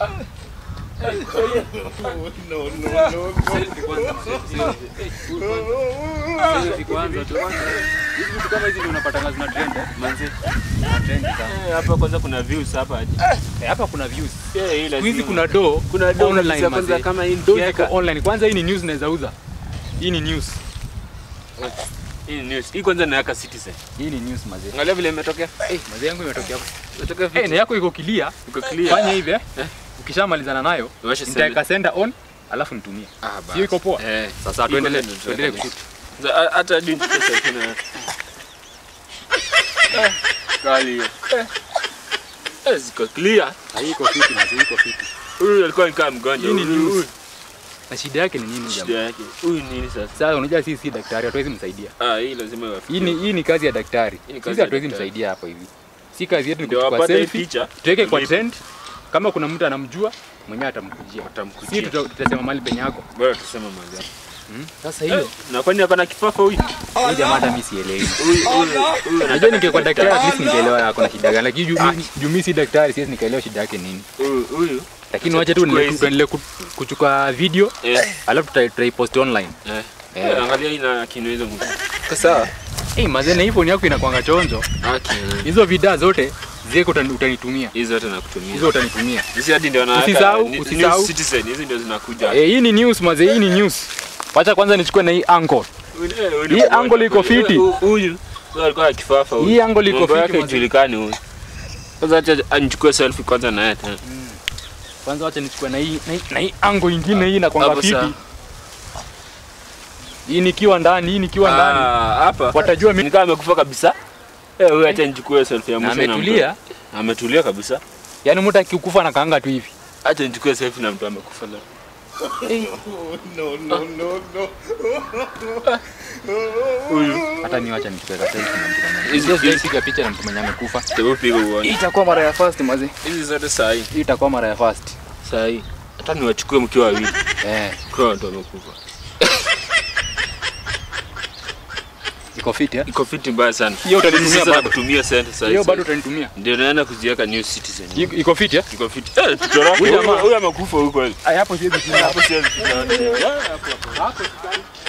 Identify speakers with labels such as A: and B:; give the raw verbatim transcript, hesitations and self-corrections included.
A: No no no.
B: Hivi kama hizi unapata zina trend manzi. Trend
C: sana. Hapa kwanza kuna views hapa aje.
B: Eh hapa kuna views.
C: Eh ile.
B: Hizi kuna do,
C: kuna do
B: online
C: kwanza kama hii
B: do yako online. Kwanza hii ni news naweza uza. Hii ni news.
C: Hii ni news. Hii kwanza na yaka Citizen.
B: Hii ni news mazee.
C: Angalia vile imetokea.
B: Eh mazee yangu imetokea hapo.
C: Imetokea vipi?
B: Eh na yako iko clear.
C: Iko clear.
B: Fanya hivi eh. Ukishamalizana nayo, nitaweka sender on, alafu nitumie.
C: Ah basi.
B: Hiyo iko poa.
C: Eh,
B: sasa tuendelee tuendelee kushoot.
C: Hata hadi pesa tena. Kali. Eh, ziko clear.
B: Haiko fiti na ziko fiti.
C: Huyu alikuwa ni kama mgonjwa.
B: Hii ni news. Na shida yake ni nini jamaa?
C: Shida yake. Huyu nini sasa?
B: Sasa unajua sisi si daktari, hatuwezi msaidia.
C: Ah, hii lazima iwafikie.
B: Hii ni hii ni kazi ya daktari. Sisi hatuwezi msaidia hapa hivi. Si kazi yetu ni kuchukua selfie, tuweke kwa trend. Kama kuna mtu anamjua, mwenyewe atamkujia.
C: Atamkujia.
B: Sisi tutasema mahali penye yako.
C: Bora tuseme mahali yako.
B: Hmm? Sasa hiyo.
C: Na kwani hapa na kifafa huyu?
B: Huyu jamaa hata mimi sielewi. Huyu huyu unajua ningekuwa daktari at least ningeelewa yako na shida gani. Lakini juu mimi si daktari, siwezi nikaelewa shida yake nini.
C: Huyu huyu.
B: Lakini wacha tu tuendelee kuchukua video, alafu tutaipost online.
C: Eh. Angalia ina kinaweza mtu.
B: Sasa eh mazee na iPhone yako inakuanga chonjo. Hizo video zote ziko utanitumia.
C: Hizo zote nakutumia.
B: Hizo utanitumia.
C: Hizi hadi ndio na
B: usisahau usisahau
C: Citizen hizi ndio zinakuja.
B: Eh hii ni news mazee, hii ni news. Wacha kwanza nichukue na hii angle. Hii angle iko fiti.
C: Huyu ndio alikuwa kifafa huyu.
B: Hii angle iko fiti
C: mazee. Julikani huyu. Kwanza acha anichukue selfie kwanza na yeye tena.
B: Kwanza wacha nichukue na hii na hii angle nyingine hii na kwanga fiti. Hii nikiwa ndani, hii nikiwa ndani.
C: Ah, hapa.
B: Watajua mimi
C: kama amekufa kabisa. Eh, wewe acha nichukue selfie ya mwisho na
B: ametulia.
C: Ametulia kabisa.
B: Yaani mtu akikufa na kaanga tu hivi.
C: Acha nichukue selfie na mtu amekufa leo.
A: No no no no.
C: Huyu
B: hata niacha nichukue selfie na mtu mwenye. Hizo hizo piga picha na mtu mwenye amekufa.
C: Hebu piga uone.
B: Itakuwa mara ya first maze.
C: Hizi zote saa hii.
B: Hii itakuwa mara ya first.
C: Saa hii. Hata niwachukue mkiwa wawili.
B: Eh,
C: kwa ndo amekufa.
B: Iko fiti eh?
C: Iko fiti mbaya sana.
B: Hiyo utanitumia bado
C: kutumia sent sasa.
B: Hiyo bado utanitumia.
C: Ndio naenda kuziweka New Citizen.
B: Iko fiti eh?
C: Iko fiti. Eh, tutora. Huyu amekufa huko kweli.
B: Hapo siwezi.
C: Hapo siwezi.
B: Hapo hapo. Hapo